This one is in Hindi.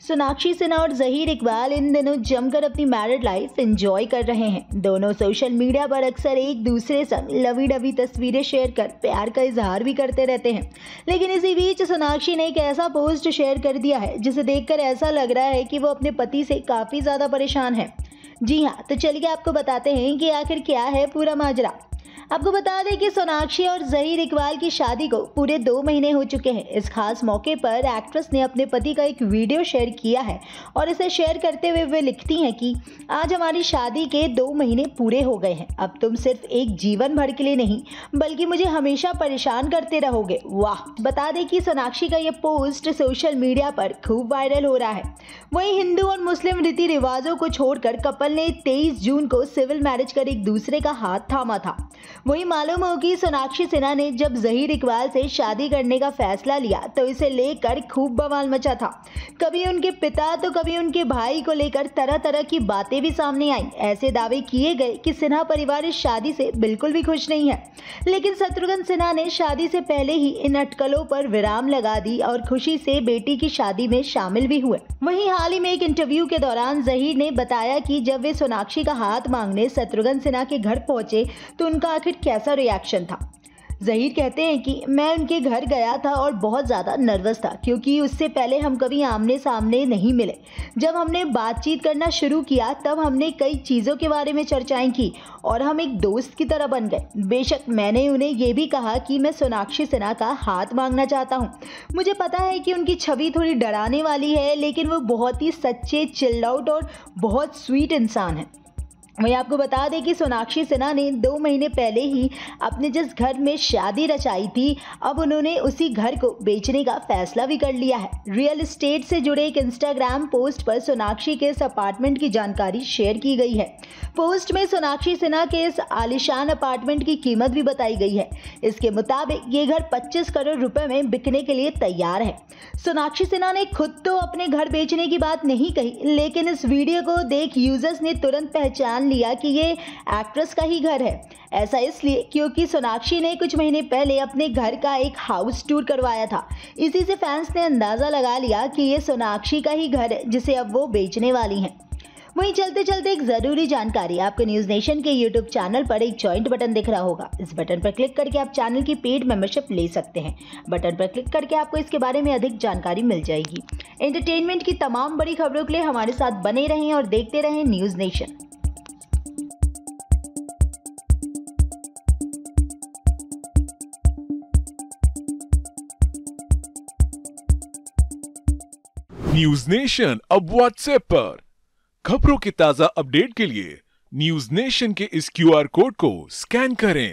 सोनाक्षी सिन्हा और ज़हीर इकबाल इन दिनों जमकर अपनी मैरिड लाइफ एंजॉय कर रहे हैं। दोनों सोशल मीडिया पर अक्सर एक दूसरे संग लवी डवी तस्वीरें शेयर कर प्यार का इजहार भी करते रहते हैं। लेकिन इसी बीच सोनाक्षी ने एक ऐसा पोस्ट शेयर कर दिया है जिसे देखकर ऐसा लग रहा है कि वो अपने पति से काफ़ी ज़्यादा परेशान है। जी हाँ, तो चलिए आपको बताते हैं कि आखिर क्या है पूरा माजरा। आपको बता दें कि सोनाक्षी और ज़हीर इकबाल की शादी को पूरे 2 महीने हो चुके हैं। इस खास मौके पर एक्ट्रेस ने अपने पति का एक वीडियो शेयर किया है और इसे शेयर करते हुए वे लिखती हैं कि आज हमारी शादी के 2 महीने पूरे हो गए हैं। अब तुम सिर्फ एक जीवन भर के लिए नहीं बल्कि मुझे हमेशा परेशान करते रहोगे। वाह! बता दें कि सोनाक्षी का ये पोस्ट सोशल मीडिया पर खूब वायरल हो रहा है। वहीं हिंदू और मुस्लिम रीति रिवाजों को छोड़कर कपल ने 23 जून को सिविल मैरिज कर एक दूसरे का हाथ थामा था। वहीं मालूम हो कि सोनाक्षी सिन्हा ने जब ज़हीर इकबाल से शादी करने का फैसला लिया तो इसे लेकर खूब बवाल मचा था। कभी उनके पिता तो कभी उनके भाई को लेकर तरह तरह की बातें भी सामने आई। ऐसे दावे किए गए कि सिन्हा परिवार इस शादी से बिल्कुल भी खुश नहीं है। लेकिन शत्रुघ्न सिन्हा ने शादी से पहले ही इन अटकलों पर विराम लगा दी और खुशी से बेटी की शादी में शामिल भी हुए। वहीं हाल ही में एक इंटरव्यू के दौरान ज़हीर ने बताया कि जब वे सोनाक्षी का हाथ मांगने शत्रुघ्न सिन्हा के घर पहुंचे तो उनका आखिर कैसा रिएक्शन था। ज़हीर कहते हैं कि मैं उनके घर गया था और बहुत ज़्यादा नर्वस था क्योंकि उससे पहले हम कभी आमने सामने नहीं मिले। जब हमने बातचीत करना शुरू किया तब हमने कई चीज़ों के बारे में चर्चाएं की और हम एक दोस्त की तरह बन गए। बेशक मैंने उन्हें ये भी कहा कि मैं सोनाक्षी सिन्हा का हाथ मांगना चाहता हूँ। मुझे पता है कि उनकी छवि थोड़ी डराने वाली है लेकिन वो बहुत ही सच्चे, चिल्ड आउट और बहुत स्वीट इंसान है। वहीं आपको बता दें कि सोनाक्षी सिन्हा ने 2 महीने पहले ही अपने जिस घर में शादी रचाई थी अब उन्होंने उसी घर को बेचने का फैसला भी कर लिया है। रियल एस्टेट से जुड़े एक इंस्टाग्राम पोस्ट पर सोनाक्षी के इस अपार्टमेंट की जानकारी शेयर की गई है। पोस्ट में सोनाक्षी सिन्हा के इस आलीशान अपार्टमेंट की कीमत भी बताई गई है। इसके मुताबिक ये घर 25 करोड़ रुपए में बिकने के लिए तैयार है। सोनाक्षी सिन्हा ने खुद तो अपने घर बेचने की बात नहीं कही लेकिन इस वीडियो को देख यूजर्स ने तुरंत पहचान लिया कि ये एक्ट्रेस का ही घर है। ऐसा इसलिए क्योंकि सोनाक्षी ने कुछ महीने पहले अपने घर का एक हाउस टूर करवाया था। इसी से फैंस ने अंदाजा लगा लिया कि ये सोनाक्षी का ही घर है जिसे अब वो बेचने वाली हैं। वहीं चलते चलते एक जरूरी जानकारी, आपको न्यूज नेशन के यूट्यूब चैनल पर एक जॉइंट बटन दिख रहा होगा। इस बटन पर क्लिक करके आप चैनल की पेड मेंबरशिप ले सकते हैं। बटन पर क्लिक करके आपको इसके बारे में अधिक जानकारी मिल जाएगी। एंटरटेनमेंट की तमाम बड़ी खबरों के लिए हमारे साथ बने रहें और देखते रहें न्यूज नेशन। न्यूज नेशन अब व्हाट्सएप पर खबरों के ताजा अपडेट के लिए न्यूज नेशन के इस QR कोड को स्कैन करें।